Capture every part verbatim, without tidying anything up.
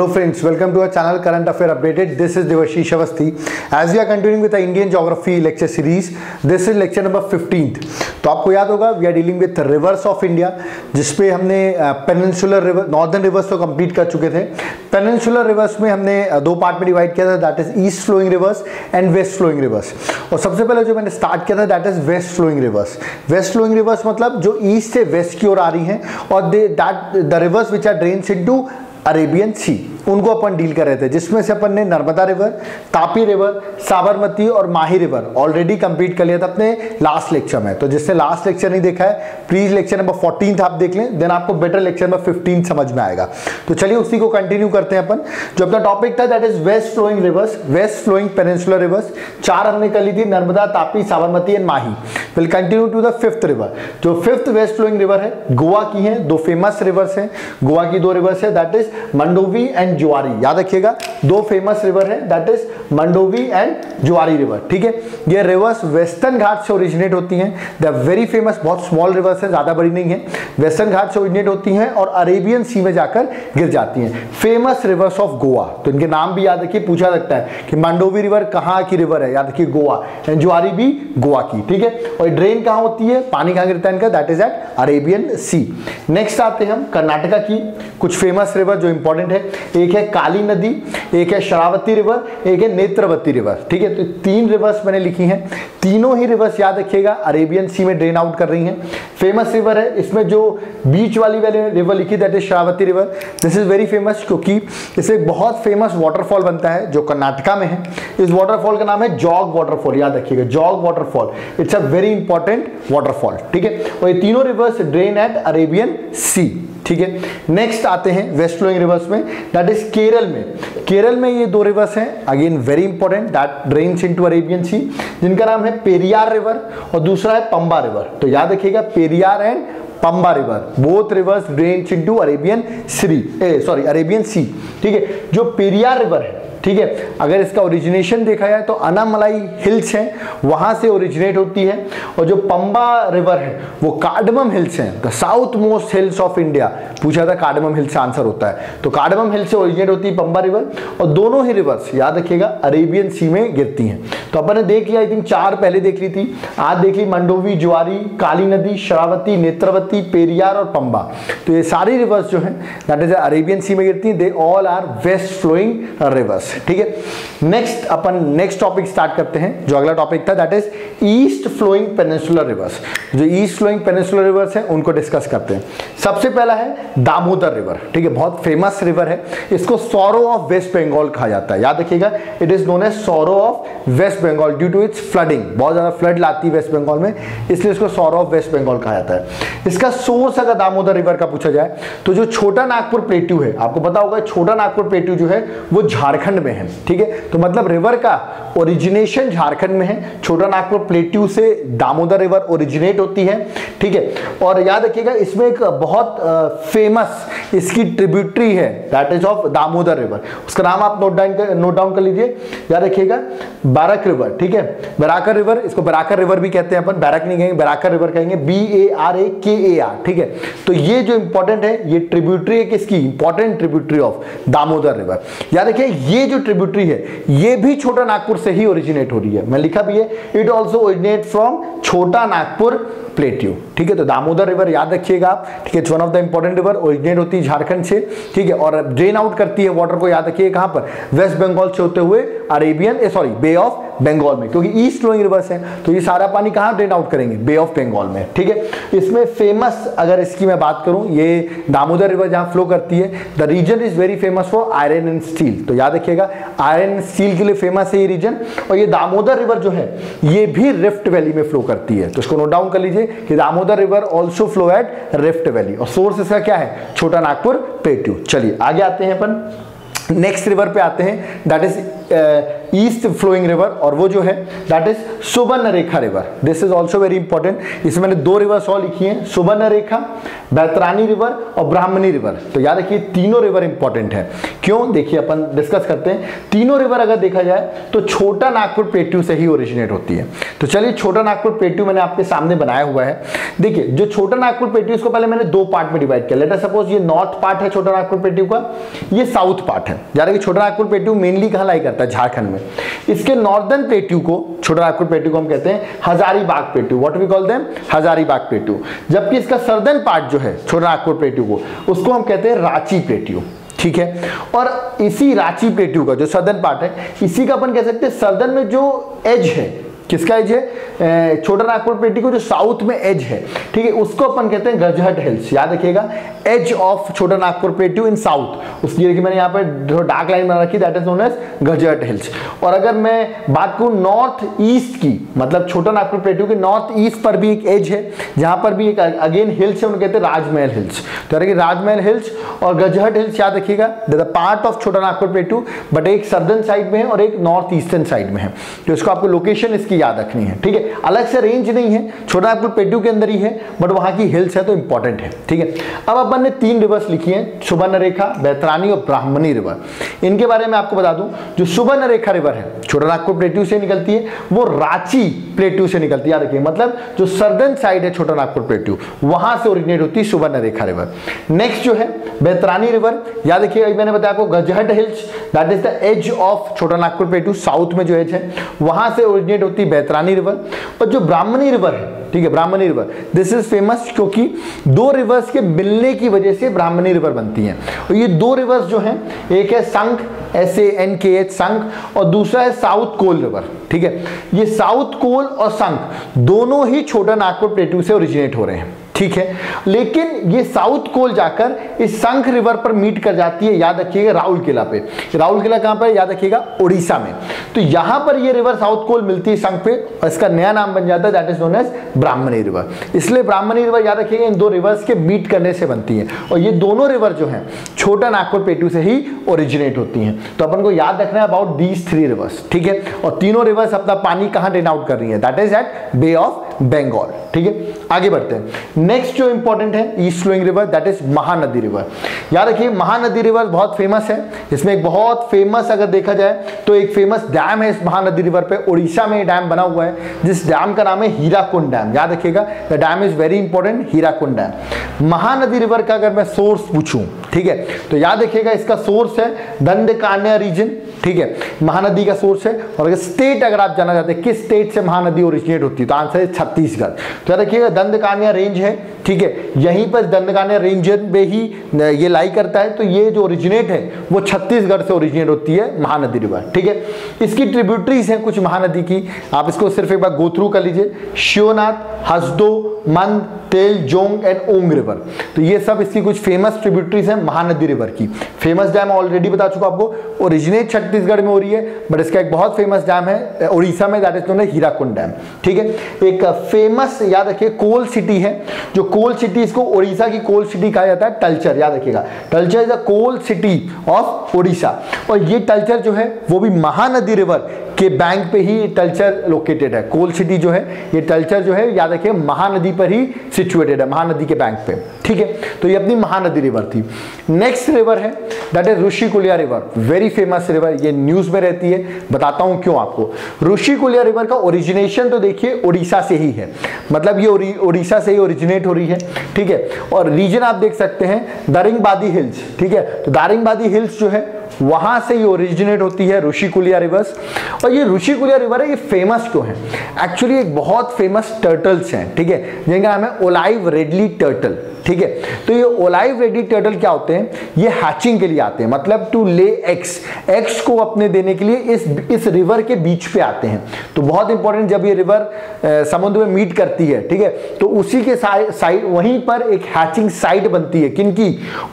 friends, welcome to our channel Current Affair Updated. This is Devashish Awasthi. As we are continuing with the Indian Geography lecture series, this is lecture number fifteenth. तो आपको याद होगा we are dealing with rivers of India, जिसपे हमने peninsular river, northern rivers तो complete कर चुके थे. पेनिनसुलर रिवर्स में हमने दो पार्ट में डिवाइड किया था, that is east flowing rivers and west flowing rivers. और सबसे पहले जो मैंने स्टार्ट किया था that is west flowing rivers. West flowing rivers मतलब जो ईस्ट से वेस्ट की ओर आ रही हैं और they that the rivers which are drains into Arabian sea, उनको अपन डील कर रहे थे, जिसमें से अपन ने नर्मदा रिवर, तापी रिवर, साबरमती और माही रिवर ऑलरेडी कंप्लीट कर लिया था अपने लास्ट लेक्चर में. तो जिसने लास्ट लेक्चर नहीं देखा है प्लीज लेक्चर नंबर फोर्टीन आप देख लें, देन आपको बेटर लेक्चर नंबर फिफ्टीन समझ में आएगा. तो चलिए उसी को कंटिन्यू करते हैं अपन. जो अपना टॉपिक था that is west flowing rivers, west flowing peninsular rivers. चार हमने कर ली थी, Narmada, Tapi, Sabarmati and Mahi. Will continue to the fifth river. जो फिफ्थ वेस्ट फ्लोइंग रिवर है गोवा की है. दो फेमस रिवर्स हैं गोवा की, दो रिवर्स है दैट इज मंडोवी एंड जुआरी. याद रखिएगा दो फेमस रिवर है that is Mandovi and Zuari river. ठीक है, ये रिवर्स वेस्टर्न घाट से ओरिजिनेट होती हैं. दे आर वेरी फेमस, बहुत स्मॉल रिवर्स है, ज्यादा बड़ी नहीं है. वेस्टर्न घाट से ओरिजिनेट होती हैं और अरेबियन सी में जाकर गिर जाती हैं. फेमस रिवर्स ऑफ गोवा, तो इनके नाम भी याद रखिए, पूछा सकता है कि मंडोवी रिवर कहाँ की रिवर है, याद रखिए गोवा. एंड जुआरी भी गोवा की. ठीक है, और ड्रेन कहाँ होती है, पानी कहाँ गिरता है इनका, that is at Arabian sea. Next आते हैं हम कर्नाटका की कुछ फेमस रिवर जो इंपॉर्टेंट है. एक है काली नदी, एक है शरावती रिवर, एक है नेत्रवती रिवर. ठीक है, तो तीन रिवर्स मैंने लिखी हैं. तीनों ही रिवर्स याद रखिएगा अरेबियन सी में ड्रेन आउट कर रही हैं. फेमस रिवर है, इसमें जो बीच वाली वाली रिवर लिखी that is Sharavati river. This is very famous क्योंकि इससे एक बहुत फेमस वाटरफॉल बनता है जो कर्नाटका में है. इस वाटरफॉल का नाम है जॉग वाटरफॉल. याद रखिएगा Jog waterfall, it's a very important waterfall. ठीक है, और ये तीनों rivers drain at Arabian sea. ठीक है, नेक्स्ट आते हैं वेस्ट फ्लोइंग रिवर्स में दैट इज केरल में. केरल में ये दो रिवर्स हैं again very important that drains into Arabian sea, जिनका नाम है पेरियार रिवर और दूसरा है पंबा रिवर. तो याद रखिएगा Periyar and Pamba river, both rivers drains into Arabian sea, sorry Arabian sea. ठीक है, जो पेरियार रिवर है, ठीक है, अगर इसका ओरिजिनेशन देखा जाए तो अनामलाई हिल्स हैं, वहां से ओरिजिनेट होती है. और जो पंबा रिवर है वो कार्डमम हिल्स हैं, the south most hills of India. पूछा था कार्डमम हिल्स से आंसर होता है, तो कार्डमम हिल्स से ओरिजिनेट होती है पंबा रिवर. और दोनों ही रिवर्स याद रखिएगा अरेबियन सी में गिरती हैं. तो अपन ने देख लिया, आई थिंक चार पहले देख ली थी, आज देख ली मंडोवी, जुआरी, काली नदी, शरावती, नेत्रवती, पेरियार और पंबा. तो ये सारी रिवर्स जो हैं दैट इज अरेबियन सी में गिरती हैं. They all are west flowing rivers. ठीक है, नेक्स्ट अपन नेक्स्ट टॉपिक स्टार्ट करते हैं. जो अगला टॉपिक था that is east flowing peninsular rivers. जो ईस्ट फ्लोइंग पेनिनसुलर रिवर्स हैं उनको डिस्कस करते हैं. सबसे पहला है दामोदर रिवर. ठीक है, बहुत फेमस रिवर है, इसको सॉरो ऑफ वेस्ट बंगाल कहा जाता है. याद रखिएगा it is known as sorrow of West Bengal due to its flooding. बहुत ज्यादा फ्लड लाती है वेस्ट बंगाल में, इसलिए इसको सॉरो ऑफ वेस्ट बंगाल कहा जाता है. इसका सोर्स अगर दामोदर रिवर का पूछा जाए तो जो छोटा नागपुर प्लेट्यू है, आपको पता होगा छोटा नागपुर प्लेट्यू जो है वो झारखंड में है. ठीक है, तो मतलब रिवर का ओरिजिनेशन झारखंड में है. छोटा नागपुर प्लेट्यू से दामोदर रिवर ओरिजिनेट होती है. ठीक है, और याद रखिएगा इसमें एक बहुत फेमस इसकी ट्रिब्यूटरी है that is of Damodar river. उसका नाम आप नोट डाउन कर नोट डाउन कर लीजिए. याद रखिएगा बैरक रिवर. ठीक है, बराकर रिवर, इसको बराकर रिवर भी कहते हैं अपन, बैरक नहीं कहेंगे, बराकर रिवर कहेंगे, B A R A K A are. ठीक है, तो ये जो इंपॉर्टेंट है ये ट्रिब्यूटरी है किसकी, important tributary of Damodar river. याद रखिए ये जो ट्रिब्यूटरी है ये भी छोटा नागपुर से ही ओरिजिनेट हो रही है. मैं लिखा भी है इट ऑल्सो ओरिजिनेट फ्रॉम छोटा नागपुर प्लेट्यू. ठीक है, तो दामोदर रिवर याद रखिएगा आप. ठीक है, one of the important river, originate होती है झारखंड से. ठीक है, और ड्रेन आउट करती है वाटर को, याद रखिए कहां पर, वेस्ट बंगाल से होते हुए Arabian sorry bay of Bengal में, क्योंकि ईस्ट फ्लोइंग रिवर्स है तो ये सारा पानी कहां ड्रेन आउट करेंगे, बे ऑफ बंगाल में. ठीक है, इसमें फेमस अगर इसकी मैं बात करूं, ये दामोदर रिवर जहां फ्लो करती है the region is very famous for iron and steel. तो याद रखिएगा आयरन एंड स्टील के लिए फेमस है ये रीजन. और ये दामोदर रिवर जो है ये भी रिफ्ट वैली में फ्लो करती है. तो इसको नोट डाउन कर लीजिए कि Damodar river also flow at rift valley, और सोर्स इसका क्या है, छोटा नागपुर प्लेट्यू. चलिए आगे आते हैं अपन नेक्स्ट रिवर पे आते हैं that is east flowing river, और वो जो है that is Subarnarekha river. This is also very important. इसमें मैंने दो रिवर्स और लिखी हैं, सुवर्णरेखा, बैतरानी रिवर और ब्राह्मणी रिवर। तो याद रखिए तीनों रिवर इंपॉर्टेंट है। क्यों, देखिए अपन डिस्कस करते हैं। तीनों रिवर अगर देखा जाए तो छोटा नागपुर प्लेट्यू से ही ओरिजिनेट होती है। तो चलिए छोटा नागपुर प्लेट्यू मैंने आपके सामने बनाया हुआ है। देखिए जो छोटा नागपुर प्लेट्यू, इसको पहले मैंने दो पार्ट में डिवाइड किया। लेट अस सपोज ये नॉर्थ पार्ट है छोटा नागपुर प्लेट्यू का, ये साउथ पार्ट है। याद रखिए छोटा नागपुर प्लेट्यू मेनली कहां लाई करता है, झारखंड में। इसके नॉर्दर्न प्लेट्यू को, छोटा नागपुर प्लेट्यू को हम कहते हैं Hazaribagh plateau. What we call them, Hazaribagh plateau. जबकि इसका सर्दर्न पार्ट जो है छोटा नागपुर प्लेट्यू को, उसको हम कहते हैं रांची प्लेट्यू। ठीक है, और इसी रांची प्लेट्यू का जो सर्दर्न पार्ट है, इसी का अपन कह सकते हैं सर्दर्न में जो एज है, किसका एज है, छोटा नागपुर प्लेट्यू को जो साउथ में एज है, ठीक है, उसको अपन कहते हैं गजहट हिल्स। याद रखिएगा, as of Chota Nagpur plateau in south, उसकी देखिए मैंने यहाँ पे जो डार्क लाइन बना रखी, that is known as Gajhat hills. और अगर मैं बात करूँ नॉर्थ ईस्ट की, मतलब छोटा नागपुर प्लेट्यू के नॉर्थ ईस्ट पर भी एक एज है, जहां पर भी एक अगेन हिल्स है, उन्हें कहते हैं राजमहल हिल्स। तो यानी राजमहल हिल्स और गजहट हिल्स याद रखिएगा, the part of Chota Nagpur plateau, but एक सर्दर्न साइड में है और एक नॉर्थ ईस्टर्न साइड में है। तो इसको आपको लोकेशन इसकी याद रखनी है। ठीक है, अलग से रेंज नहीं है, छोटा नागपुर प्लेट्यू के अंदर ही है, बट वहां की हिल्स है तो इंपॉर्टेंट है। ठीक है, अब अपन ने तीन रिवर्स लिखी हैं, सुवर्णरेखा, बैतरानी और ब्राह्मणी रिवर। इनके बारे में आपको बता दूं, जो सुवर्णरेखा रिवर है छोटा नागपुर प्लेट्यू से निकलती है, वो रांची प्लेट्यू से निकलती है। याद रखिए, मतलब जो सर्दर्न साइड है छोटा नागपुर प्लेट्यू, वहां से ओरिजिनेट होती है सुवर्णरेखा रिवर। नेक्स्ट जो है बैतरानी रिवर, याद रखिए मैंने बताया आपको Gajhat hills, that is the edge of Chota Nagpur plateau, south में जो एज है वहां से ओरिजिनेट होती है बैतरानी रिवर। और जो ब्राह्मणी रिवर है, ठीक है, Brahmani river, this is famous क्योंकि दो रिवर्स के मिलने की वजह से ब्राह्मणी रिवर बनती है। और ये दो रिवर्स जो हैं, एक है Sankh, S A N K H, Sankh, और दूसरा है साउथ कोल रिवर। ठीक है, ये साउथ कोल और संख दोनों ही छोटा नागपुर प्लेट्यू से ओरिजिनेट हो रहे हैं। ठीक है, लेकिन ये साउथ कोल जाकर इस संख रिवर पर मीट कर जाती है, याद रखिएगा राउरकेला पे। राउरकेला कहां पर, याद रखिएगा उड़ीसा में। तो यहां पर ये रिवर साउथ कोल मिलती है संख पे, और इसका नया नाम बन जाता है, that is known as Brahmani river. इसलिए ब्राह्मणी रिवर याद रखिएगा इन दो रिवर्स के मीट करने से बनती है, और ये दोनों रिवर जो हैं छोटा नागपुर प्लेट्यू से ही ओरिजिनेट होती हैं। तो अपन को याद रखना है अबाउट दीज थ्री रिवर्स। ठीक है, और तीनों रिवर्स अपना पानी कहां ड्रेन आउट कर रही है, that is at bay of Bengal. ठीक है, आगे बढ़ते हैं। नेक्स्ट जो इंपॉर्टेंट है east flowing river, that is Mahanadi river. याद रखिए महानदी रिवर बहुत फेमस है। इसमें एक बहुत फेमस अगर देखा जाए तो एक फेमस डैम है इस महानदी रिवर पे, उड़ीसा में डैम बना हुआ है, जिस डैम का नाम है हीराकुंड डैम। याद रखिएगा, the dam is very important, Hirakud dam. Mahanadi river का अगर मैं सोर्स पूछूं, ठीक है, तो याद रखिएगा इसका सोर्स है दंडकारण्य रीजन। ठीक है, महानदी का सोर्स है। और अगर स्टेट अगर आप जानना चाहते हैं किस स्टेट से महानदी ओरिजिनेट होती है, तो आंसर है छत्तीसगढ़। तो याद रखिएगा दंडकारण्य रेंज है, ठीक है, यहीं पर दंडकारण्य रेंज में ही ये लाई करता है। तो ये जो ओरिजिनेट है वो छत्तीसगढ़ से ओरिजिनेट होती है महानदी रिवर। ठीक है, इसकी ट्रिब्यूटरीज हैं कुछ महानदी की, आप इसको सिर्फ एक बार गो थ्रू कर लीजिए। शिवनाथ, हसदो, मंद, तेल, जोंग एंड ओंग रिवर। तो ये सब इसकी कुछ फेमस ट्रिब्यूटरीज हैं महानदी रिवर की। फेमस डैम ऑलरेडी बता चुका आपको, ओरिजिनेट छत्तीसगढ़ में हो रही है, बट इसका एक बहुत फेमस डैम है उड़ीसा में, that is known as Hirakud dam. ठीक है, एक फेमस याद रखिए कोल सिटी है, जो कोल सिटी, इसको उड़ीसा की कोल सिटी कहा जाता है, तलचर। याद रखिएगा, Talcher is a coal city of Orissa. और ये तलचर जो है वो भी महानदी रिवर के बैंक पे ही तलचर लोकेटेड है। कोल सिटी जो है, ये तलचर जो है, याद रखिए महानदी पर ही सिचुएटेड है, महानदी के बैंक पे। ठीक है, तो ये अपनी महानदी रिवर थी। नेक्स्ट रिवर है that is Rushikulya river, very famous river, ये न्यूज में रहती है, बताता हूं क्यों आपको। ऋषिकुलिया रिवर का ओरिजिनेशन तो देखिए उड़ीसा से ही है, मतलब ये उड़ीसा से ही ओरिजिनेट हो रही है। ठीक है, और रीजन आप देख सकते हैं दारिंगबादी हिल्स। ठीक है, तो दारिंगबादी हिल्स जो है वहां से ही ओरिजिनेट होती है ऋषिकुलिया रिवर्स। और ये ऋषिकुलिया रिवर है, ये फेमस क्यों है? एक्चुअली एक बहुत फेमस टर्टल्स हैं, ठीक है, जिनका नाम है ओलाइव रेडली टर्टल। ठीक है, तो ये ओलाइव रेडली टर्टल क्या होते हैं, ये हैचिंग के लिए आते हैं, मतलब टू ले एग्स, एग्स को अपने देने के लिए इस इस रिवर के बीच पे आते हैं। तो बहुत इंपॉर्टेंट, जब ये रिवर समुद्र में मीट करती है, ठीक है, तो उसी के साइड वहीं पर एक हैचिंग साइट बनती है, किनकी,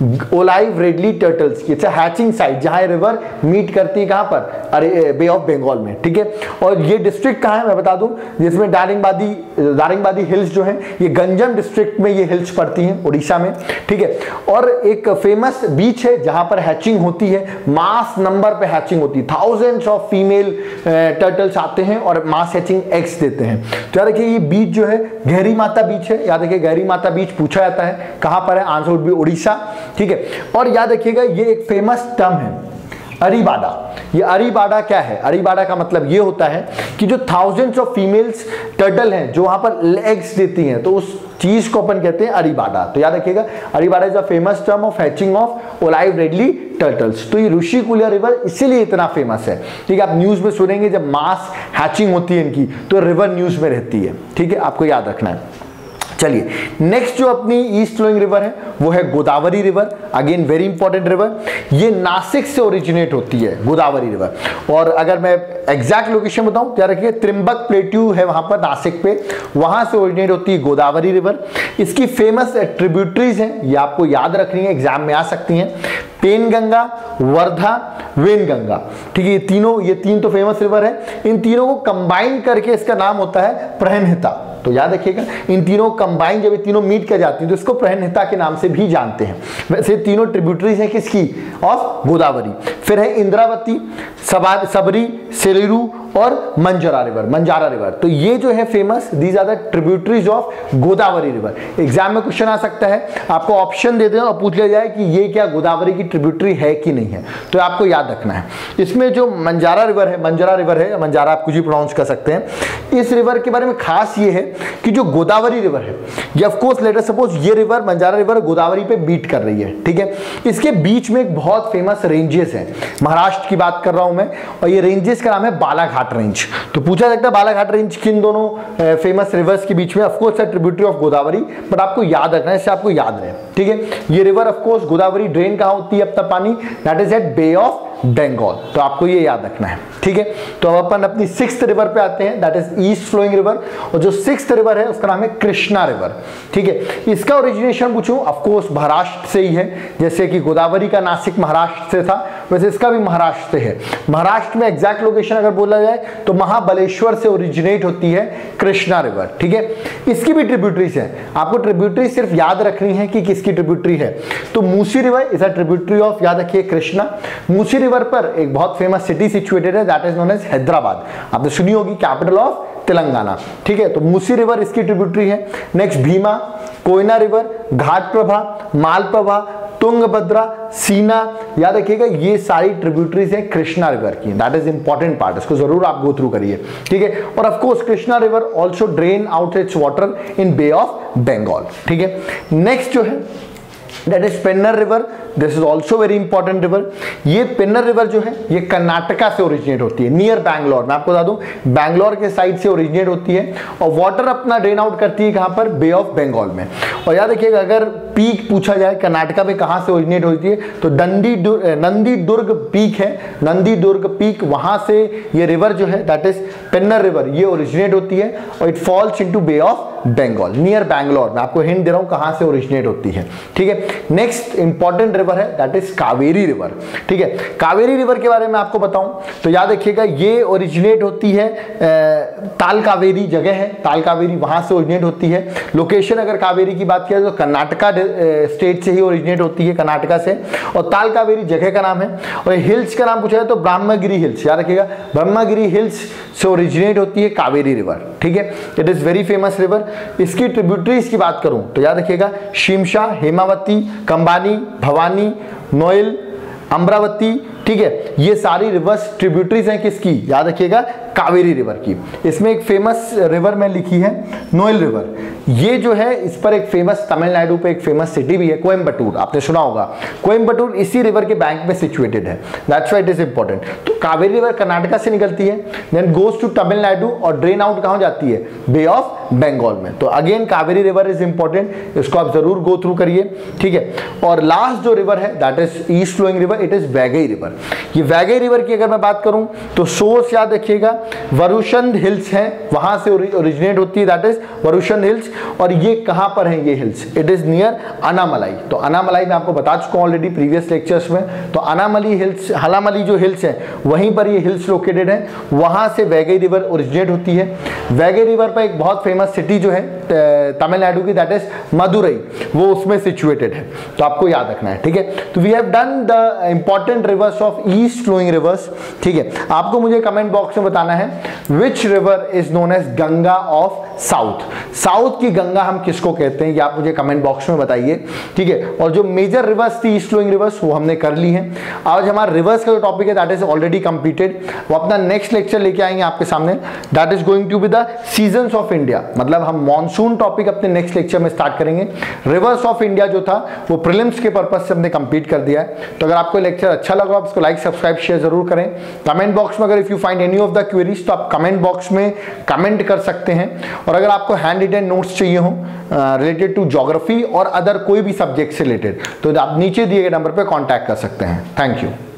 ओलाइव रेडली टर्टल्स की। इट्स अ हैचिंग साइट जहां रिवर मीट करती है, कहां पर, अरे बे ऑफ बंगाल में। ठीक है, और ये डिस्ट्रिक्ट कहां है मैं बता दूं, जिसमें दारिंगबादी दारिंगबादी हिल्स जो है, ये गंजम डिस्ट्रिक्ट में ये हिल्स पड़ती हैं। हैं उड़ीसा में, ठीक है। और एक फेमस बीच है जहां पर हैचिंग होती है, मास नंबर पे हैचिंग होती है, थाउजेंड्स ऑफ फीमेल टर्टल्स आते हैं और मास हैचिंग एग्स देते हैं। तो याद रखिए ये बीच जो है गहरी माता बीच है, याद रखिए गहरी माता बीच पूछा जाता है कहां पर है, आंसर वुड बी उड़ीसा, ठीक है। और याद रखिएगा ये एक फेमस टर्म है अरीबाडा। ये अरीबाडा क्या है? अरीबाडा का मतलब ये होता है कि जो थाउजेंड्स ऑफ फीमेल्स टर्टल हैं जो वहां पर एग्स देती हैं, तो उस चीज को अपन कहते हैं अरीबाडा। तो याद रखिएगा arribada is a famous term of hatching of olive ridley turtles. तो ये ऋषिकुल्या रिवर इसीलिए इतना फेमस है, ठीक है। आप न्यूज में सुनेंगे जब मास हैचिंग होती है इनकी तो रिवर न्यूज में रहती है, ठीक है, आपको याद रखना है। चलिए नेक्स्ट जो अपनी ईस्ट फ्लोइंग रिवर है वो है Godavari river, again very important river. ये नासिक से ओरिजिनेट होती है गोदावरी रिवर। और अगर मैं एग्जैक्ट लोकेशन बताऊं तो याद रखिए त्रिम्बक प्लेट्यू है वहां पर नासिक पे, वहां से ओरिजिनेट होती है गोदावरी रिवर। इसकी फेमस ट्रिब्यूटरीज हैं, ये आपको याद रखनी है, एग्जाम में आ सकती हैं, पेनगंगा, वर्धा, वेनगंगा, ठीक है। ये तीनों ये तीन तो फेमस रिवर है, इन तीनों को कंबाइन करके इसका नाम होता है प्रहनहिता। तो याद रखिएगा इन तीनों कंबाइन जब ये तीनों मीट कर जाती हैं तो इसको प्रहनहिता के नाम से भी जानते हैं। वैसे तीनों ट्रिब्यूटरीज हैं किसकी? ऑफ गोदावरी। फिर है इंद्रावती, सबरी, सेलेरू और मंजरा रिवर, मंजारा रिवर। तो ये जो है famous, these are the tributaries of Godavari river. Exam में क्वेश्चन आ सकता है, आपको ऑप्शन दे दें और पूछ लिया जाए कि ये क्या गोदावरी की ट्रिब्यूटरी है कि नहीं है, तो आपको याद रखना है। इसमें जो मंजारा रिवर है, मंजरा रिवर है, मंजारा आप कुछ भी प्रोनाउंस कर सकते हैं। इस रिवर के बारे में खास ये है कि जो गोदावरी रिवर है ये of course let us suppose ये रिवर मंजारा रिवर गोदावरी पे बीट कर रही है, ठीक है। इसके बीच में एक बहुत फेमस रेंजेस है, महाराष्ट्र की बात कर रहा हूं मैं, और ये रेंजेस का नाम है बालाघाट रेंज। तो पूछा जाता है बालाघाट रेंज किन दोनों फेमस रिवर्स के बीच में? ऑफ कोर्स है ट्रिब्यूटरी ऑफ गोदावरी, बट आपको याद रखना है, इससे आपको याद रहे, ठीक है। ये river of course Godavari drain कहां होती है अपना पानी? That is at bay of Bengal. तो आपको ये याद रखना है, ठीक है। तो अब अपन अपनी सिक्स्थ रिवर पे आते हैं, that is east flowing river. और जो सिक्स्थ रिवर है उसका नाम है कृष्णा रिवर, ठीक है। इसका ओरिजिनेशन पूछूं, ऑफ कोर्स महाराष्ट्र से ही है, जैसे कि गोदावरी का नासिक महाराष्ट्र से था, वैसे इसका भी महाराष्ट्र से है। महाराष्ट्र में एग्जैक्ट लोकेशन अगर बोला जाए तो महाबलेश्वर से ओरिजिनेट होती है कृष्णा रिवर, ठीक है। इसकी भी ट्रिब्यूटरीज है, आपको ट्रिब्यूटरी सिर्फ याद रखनी है कि किसकी ट्रिब्यूटरी है। तो Musi river is a tributary of, याद रखिए, कृष्णा। मूसी रिवर पर एक बहुत फेमस सिटी सिचुएटेड है, that is known as Hyderabad. आपने सुनी होगी, कैपिटल ऑफ तेलंगाना, ठीक है। तो मूसी रिवर इसकी ट्रिब्यूटरी है। नेक्स्ट भीमा, कोयना रिवर, घाटप्रभा, मालप्रभा, तुंगभद्रा, सीना, याद रखिएगा ये सारी ट्रिब्यूटरीज हैं कृष्णा रिवर की। दैट इज इंपॉर्टेंट पार्ट, इसको जरूर आप गो थ्रू करिए, ठीक है। और of course Krishna river also drain out its water in bay of Bengal, ठीक है। नेक्स्ट जो है that is Penner river, this is also very important river. ये पेन्नर रिवर जो है ये कर्नाटका से ओरिजिनेट होती है, नियर बैंगलोर। मैं आपको बता दूं बैंगलोर के साइड से ओरिजिनेट होती है और वाटर अपना ड्रेन आउट करती है कहां पर? बे ऑफ बंगाल में। और याद रखिएगा अगर पीक पूछा जाए कर्नाटका में कहां से ओरिजिनेट होती है तो नंदी नंदी दुर्ग पीक है, नंदी दुर्ग पीक, वहां से ये रिवर जो है दैट इज पेन्नर रिवर, ये ओरिजिनेट होती है और it falls into bay of Bengal near Bangalore. मैं आपको हिंट दे रहा हूं कहां से ओरिजिनेट होती है, ठीक है। नेक्स्ट इंपॉर्टेंट रिवर है दैट इज कावेरी रिवर, ठीक है। कावेरी रिवर के बारे में आपको बताऊं तो याद रखिएगा ये ओरिजिनेट होती है ताल कावेरी जगह है, ताल कावेरी वहां से ओरिजिनेट होती है। लोकेशन अगर कावेरी की बात किया तो कर्नाटका स्टेट से ही ओरिजिनेट होती है, कर्नाटका से। और ताल कावेरी जगह का नाम है। और हिल्स का नाम पूछा जाए तो ब्रह्मगिरी हिल्स, याद रखिएगा ब्रह्मगिरी हिल्स से ओरिजिनेट होती है कावेरी रिवर, ठीक है। It is very famous river. इसकी ट्रिब्यूटरीज की बात करूं तो याद रखिएगा शिमशा, हेमावती, कंबानी, भवानी, नोएल, अमरावती, ठीक है। ये सारी रिवर्स ट्रिब्यूटरीज हैं किसकी? याद रखिएगा कावेरी रिवर की। इसमें एक फेमस रिवर में लिखी है नोएल रिवर, ये जो है इस पर एक फेमस तमिलनाडु पे एक फेमस सिटी भी है कोयम्बटूर, आपने सुना होगा। कोयम्बटूर इसी रिवर के बैंक में सिचुएटेड है, that's why it is important. तो कावेरी रिवर कर्नाटका से निकलती है, देन गोज टू तमिलनाडु और ड्रेन आउट कहां जाती है? बे ऑफ बंगाल में। तो again Kaveri river is important, इसको आप जरूर गो थ्रू करिए, ठीक है। और लास्ट जो रिवर है that is east flowing river, it is Vaigai river. ये वैगई रिवर की अगर मैं बात करूं तो सोर्स याद रखिएगा वरुशंद हिल्स हैं, वहां से ओरिजिनेट होती है, दैट इज वरुशंद हिल्स। और ये कहां पर है ये hills? It is near Anamalai. तो अनामलाई मैं आपको बता चुका हूं ऑलरेडी प्रीवियस लेक्चर्स में। तो अनामली हिल्स, हलामली जो हिल्स है वहीं पर ये हिल्स लोकेटेड है, वहां से वैगई रिवर ओरिजिनेट होती है। वैगई रिवर पर एक बहुत फेमस सिटी जो है तमिलनाडु की, दैट इज मदुरई, वो उसमें सिचुएटेड है, तो आपको याद रखना है, ठीक है। तो we have done the important rivers of east flowing rivers, ठीक है। आपको मुझे कमेंट बॉक्स में बताना है which river is known as Ganga of south, south की गंगा हम किसको कहते हैं, ये आप मुझे कमेंट बॉक्स में बताइए, ठीक है। और जो मेजर रिवर्स थी ईस्ट फ्लोइंग रिवर्स वो हमने कर ली है। आज हमारा रिवर्स का जो टॉपिक है दैट इज ऑलरेडी कंप्लीटेड, वो अपना नेक्स्ट लेक्चर लेके आएंगे आपके सामने, that is going to be the seasons of India, मतलब हम मॉनसून टॉपिक अपने नेक्स्ट लेक्चर में स्टार्ट करेंगे। रिवर्स ऑफ इंडिया जो था वो प्रीलिम्स के पर्पज से हमने कंप्लीट कर दिया है। तो अगर आपको लेक्चर अच्छा लगा आप इसको लाइक सब्सक्राइब शेयर जरूर करें। कमेंट बॉक्स में अगर if you find any of the queries तो आप कमेंट बॉक्स में कमेंट कर सकते हैं। और अगर आपको हैंड रिटन नोट्स चाहिए हो रिलेटेड टू ज्योग्राफी और अदर कोई भी सब्जेक्ट से रिलेटेड तो आप नीचे दिए गए नंबर पर कॉन्टैक्ट कर सकते हैं। Thank you.